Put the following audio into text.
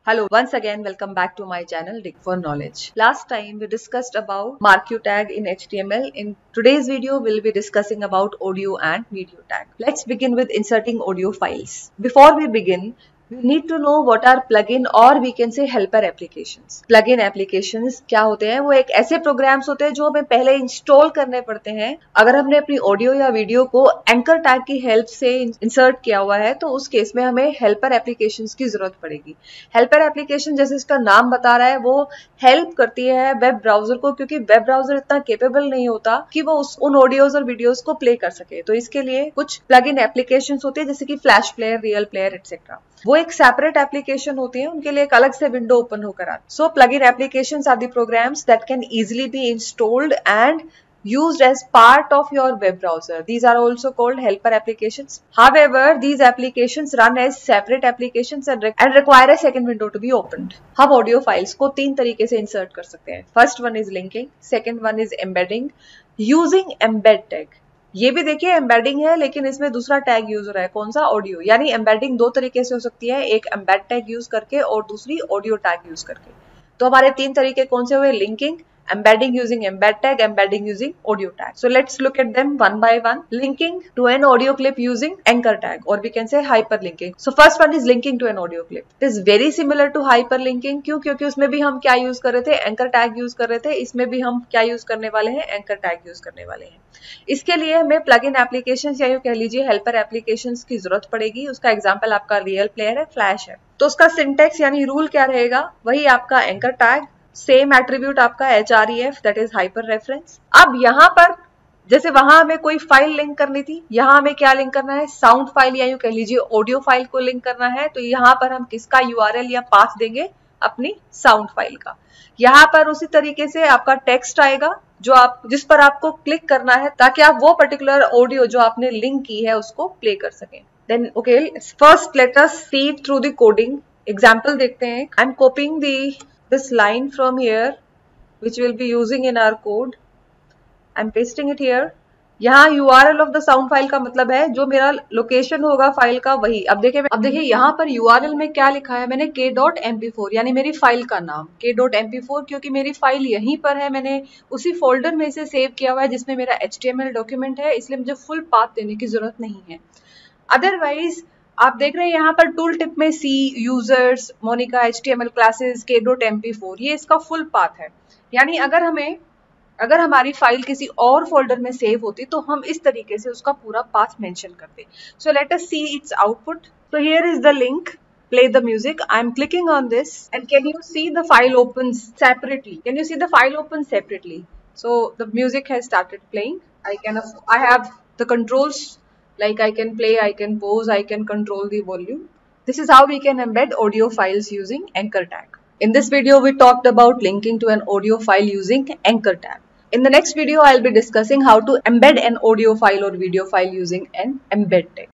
Hello, once again, welcome back to my channel Dig for Knowledge. Last time we discussed about marquee tag in HTML. In today's video, we'll be discussing about audio and video tag. Let's begin with inserting audio files. Before we begin, we need to know what are plugin or we can say helper applications. Plugin applications क्या होते हैं? वो एक ऐसे programmes होते हैं जो हमें पहले इंस्टॉल करने पड़ते हैं। अगर हमने अपनी ऑडियो या वीडियो को एंकर टैग की हेल्प से इंसर्ट किया हुआ है तो उस केस में हमें हेल्पर एप्लीकेशंस की जरूरत पड़ेगी। हेल्पर एप्लीकेशन जैसे इसका नाम बता रहा है वो हेल्प करती है वेब ब्राउजर को, क्योंकि वेब ब्राउजर इतना केपेबल नहीं होता कि वो उन ऑडियोज और वीडियोज को प्ले कर सके। तो इसके लिए कुछ प्लगइन एप्लीकेशंस होती है जैसे कि flash player, real player etcetera. वो एक सेपरेट एप्लीकेशन होती है, उनके लिए एक अलग से विंडो ओपन होकर आती है। So plugin applications are the programs that can easily be installed and used as part of your web browser. These are also called helper applications. However, these applications run as separate applications and require a second window to be opened. हम audio files को तीन तरीके से insert कर सकते हैं. First one is linking, second one is embedding using embed tag. ये भी देखिए एम्बेडिंग है, लेकिन इसमें दूसरा टैग यूज हो रहा है। कौन सा? ऑडियो। यानी एम्बेडिंग दो तरीके से हो सकती है, एक एम्बेड टैग यूज करके और दूसरी ऑडियो टैग यूज करके। तो हमारे तीन तरीके कौन से हुए? Linking, embedding using embed tag, embedding using audio tag. So let's look at them one by one. Linking to an audio clip using anchor tag, or we can say hyperlinking. So first one is linking to an audio clip. It is very similar to hyperlinking. क्यों? क्योंकि उसमें भी हम क्या use कर रहे थे? Anchor tag use कर रहे थे। इसमें भी हम क्या यूज करने वाले हैं? एंकर टैग यूज करने वाले हैं। इसके लिए हमें प्लग इन एप्लीकेशन या यूं कह लीजिए हेल्पर एप्लीकेशन की जरूरत पड़ेगी। उसका एग्जाम्पल आपका रियल प्लेयर है, फ्लैश है। तो उसका सिंटेक्स यानी रूल क्या रहेगा? वही आपका एंकर टैग, सेम एट्रीब्यूट आपका href that is hyper reference. अब यहाँ पर जैसे वहां हमें कोई फाइल लिंक करनी थी, यहाँ हमें क्या लिंक करना है? साउंड फाइल या यूं कह लीजिए ऑडियो फाइल को लिंक करना है। तो यहाँ पर हम किसका URL या पाथ देंगे? अपनी साउंड फाइल का। यहाँ पर उसी तरीके से आपका टेक्स्ट आएगा जिस पर आपको क्लिक करना है ताकि आप वो पर्टिकुलर ऑडियो जो आपने लिंक की है उसको प्ले कर सकें। Then okay, first let us see through the coding. Example देखते हैं। I am copying this line from here which we'll be using in our code. I'm pasting it here. यहाँ URL of the sound file का मतलब है जो मेरा location होगा file का वही। अब देखिए यहाँ पर URL में क्या लिखा है मैंने? k.mp4 यानी मेरी फाइल का नाम k.mp4, क्योंकि मेरी फाइल यहीं पर है। मैंने उसी फोल्डर में से सेव किया हुआ है जिसमें मेरा HTML डॉक्यूमेंट है, इसलिए मुझे फुल पाथ देने की जरूरत नहीं है। अदरवाइज आप देख रहे हैं यहाँ पर टूल टिप में C, users, Monica, HTML classes, k.mp4 ये इसका फुल पाथ है। यानी अगर हमारी फाइल किसी और फोल्डर में सेव होती तो हम इस तरीके से उसका पूरा पाथ मेंशन करते। So let us see its output. So here is the link, play the music. I am clicking on this and can you see the file opens separately? Can you see the file opens separately? So the music has started playing. I have the controls. Like I can play, I can pause, I can control the volume. This is how we can embed audio files using anchor tag. In this video, we talked about linking to an audio file using anchor tag. In the next video, I'll be discussing how to embed an audio file or video file using an embed tag.